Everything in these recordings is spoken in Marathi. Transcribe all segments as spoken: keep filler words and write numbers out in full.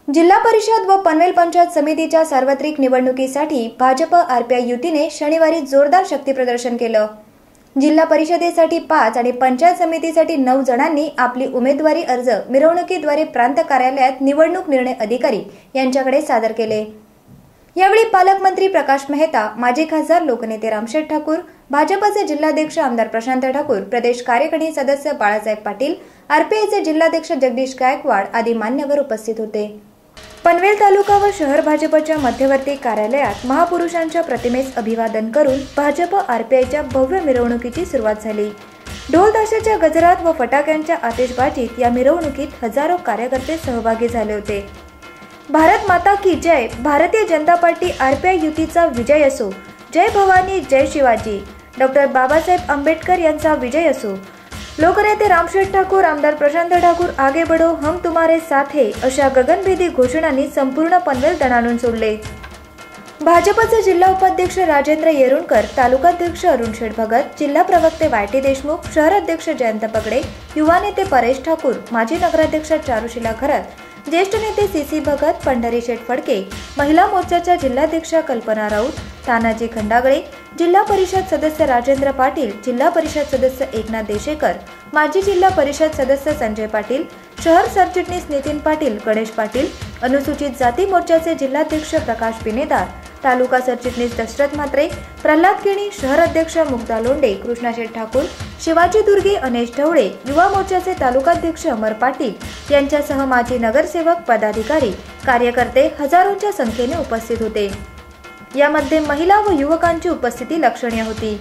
जिल्हा परिषद व पनवेल पंचायत समितीच्या सार्वत्रिक निवडणुकीसाठी भाजप आरपीआय युतीने शनिवारी जोरदार शक्तीप्रदर्शन केलं। जिल्हा परिषदेसाठी पाच आणि पंचायत समितीसाठी नऊ जणांनी आपली उमेदवारी अर्ज मिरवणुकीद्वारे प्रांत कार्यालयात निवडणूक निर्णय अधिकारी यांच्याकडे सादर केले। यावेळी पालकमंत्री प्रकाश मेहता, माजी खासदार लोकनेते रामशेठ ठाकूर, भाजपचे जिल्हाध्यक्ष आमदार प्रशांत ठाकूर, प्रदेश कार्यकारिणी सदस्य बाळासाहेब पाटील, आरपीआयचे जिल्हाध्यक्ष जगदीश गायकवाड आदी मान्यवर उपस्थित होते। पनवेल तालुका व शहर भाजपच्या मध्यवर्ती कार्यालयात महापुरुषांच्या प्रतिमेस अभिवादन करून भाजप आरपीआयच्या भव्य मिरवणुकीची सुरुवात झाली। ढोल ताशाच्या गजरात व फटाक्यांच्या आतिषबाजीत या मिरवणुकीत हजारो कार्यकर्ते सहभागी झाले होते। भारत माता की जय, भारतीय जनता पार्टी आरपीआय युतीचा विजय असो, जय भवानी जय शिवाजी, डॉक्टर बाबासाहेब आंबेडकर यांचा विजय असो, लोकनेते रामशेठ ठाकूर, आमदार प्रशांत ठाकूर, आगे बढ़ो हम तुम्हारे साथ है अशा गगनभेदी घोषणांनी संपूर्ण पनवेल दणाणून सोडले। भाजपचे जिल्हा उपाध्यक्ष राजेंद्र येरुणकर, तालुकाध्यक्ष अरुण शेठ भगत, जिल्हा प्रवक्ते वाय टी देशमुख, शहर अध्यक्ष जयंत पगडे, युवा नेते परेश ठाकूर, माजी नगराध्यक्ष चारुशिला खरत, ज्येष्ठ नेते सी सी भगत, पंढरी शेठ फडके, महिला मोर्चाच्या जिल्हाध्यक्षा कल्पना राऊत, तानाजी खंडागळे, जिल्हा परिषद सदस्य राजेंद्र पाटील, जिल्हा परिषद सदस्य एकनाथ देशेकर, माजी जिल्हा परिषद सदस्य संजय पाटील, शहर सरचिटणीस नितीन पाटील, गणेश पाटील, अनुसूचित जाती मोर्चाचे जिल्हाध्यक्ष प्रकाश बिनेदार, तालुका सरचिटणीस दशरथ म्हात्रे, प्रल्हाद केणी, शहर अध्यक्ष मुक्ता लोंढे, कृष्णाशेठ ठाकूर, शिवाजी दुर्गे, अनेश ढवळे, युवा मोर्चाचे तालुकाध्यक्ष अमर पाटील यांच्यासह माजी नगरसेवक, पदाधिकारी, कार्यकर्ते हजारोंच्या संख्येने उपस्थित होते। यामध्ये महिला व युवकांची उपस्थिती लक्षणीय होती।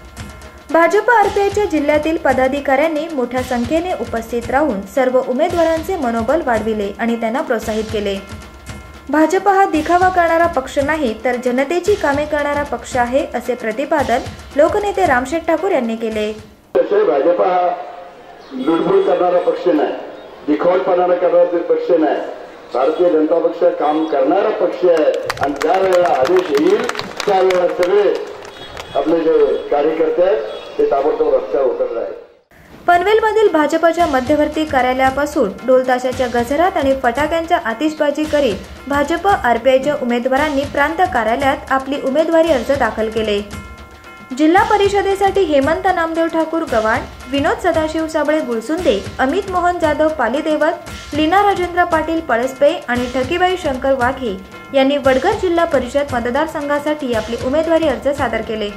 भाजप आरपीआयच्या जिल्ह्यातील पदाधिकाऱ्यांनी मोठ्या संख्येने उपस्थित राहून सर्व उमेदवारांचे मनोबल वाढविले आणि त्यांना प्रोत्साहित केले। भाजप हा दिखावा करणारा पक्ष नाही तर जनतेची कामे करणारा पक्ष आहे असे प्रतिपादन लोकनेते रामशेठ ठाकूर यांनी केले। भाजप हा लुडबुड करणारा पक्ष नाही, दिखावपणा करणारा पक्ष नाही, भारतीय जनता पक्ष काम करणारा पक्ष आहे आणि ज्या वेळेला आदेश येईल त्यावेळेला सगळे आपले जे कार्यकर्ते आहेत ते ताबडतोब रस्त्यावर उतरले आहेत। पनवेलमधील भाजपच्या मध्यवर्ती कार्यालयापासून ढोल ताशाच्या गजरात आणि फटाक्यांच्या आतिषबाजी करीत भाजप आरपीआयच्या उमेदवारांनी प्रांत कार्यालयात आपली उमेदवारी अर्ज दाखल केले। जिल्हा परिषदेसाठी हेमंत नामदेव ठाकूर गव्हाण, विनोद सदाशिव साबळे गुळसुंदे, अमित मोहन जाधव पालीदेवत, लीना राजेंद्र पाटील पळसपे आणि ठकीबाई शंकर वाघे यांनी वडघर जिल्हा परिषद मतदारसंघासाठी आपली उमेदवारी अर्ज सादर केले।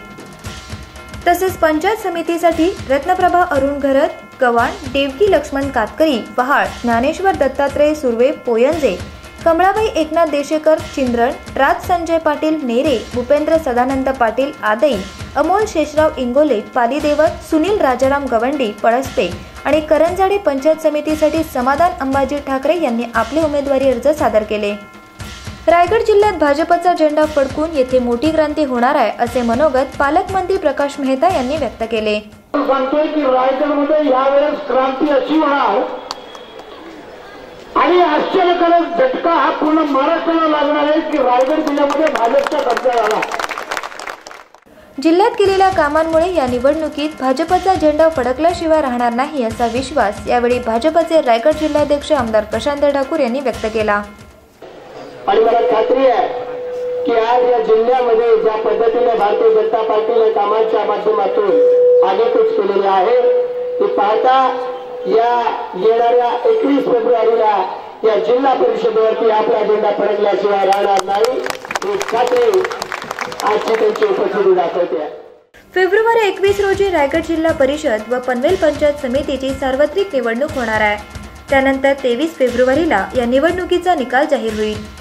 तसेच पंचायत समितीसाठी रत्नप्रभा अरुण घरत गव्हाण, देवकी लक्ष्मण कातकरी वहाळ, ज्ञानेश्वर दत्तात्रय सुर्वे पोयंजे, कमळाबाई एकनाथ देशेकर चिंद्रण, राज संजय पाटील नेरे, भूपेंद्र सदानंद पाटील आदई, अमोल शेषराव इंगोले पालीदेवत, सुनील राजाराम गवंडी पळसपे आणि करंजाडे पंचायत समितीसाठी समाधान अंबाजी ठाकरे यांनी आपले उमेदवारी अर्ज सादर केले। रायगड जिल्ह्यात भाजपचा झेंडा फडकून येथे मोठी क्रांती होणार आहे असे मनोगत पालकमंत्री प्रकाश मेहता यांनी व्यक्त केले। सांगतोय की रायगडमध्ये यावेळेस क्रांती अशी होणार आणि आश्चर्यकारक झटका हा पूर्ण महाराष्ट्राला लागणार आहे की रायगड जिल्ह्यामध्ये भाजपचा कब्जा झाला। जिल्ह्यात केलेल्या कामांमुळे या निवडणुकीत भाजपचा झेंडा फडकल्याशिवाय राहणार नाही असा विश्वास यावेळी भाजपचे रायगड जिल्हाध्यक्ष आमदार प्रशांत ठाकूर यांनी व्यक्त केला। आणि मला खात्री आहे की आज या जिल्ह्यामध्ये ज्या पद्धतीने भारतीय जनता पार्टीने कामांच्या माध्यमातून आगेकूच केलेली आहे ती पाहता या येणाऱ्या एकवीस फेब्रुवारीला या जिल्हा परिषदेवरती आपला झेंडा फडकल्याशिवाय राहणार नाही ही खात्री आजची त्यांची उपस्थिती दाखवते। फेब्रुवारी एकवीस रोजी रायगड जिल्हा परिषद व पनवेल पंचायत समितीची सार्वत्रिक निवडणूक होणार आहे। त्यानंतर तेवीस फेब्रुवारीला या निवडणुकीचा निकाल जाहीर होईल।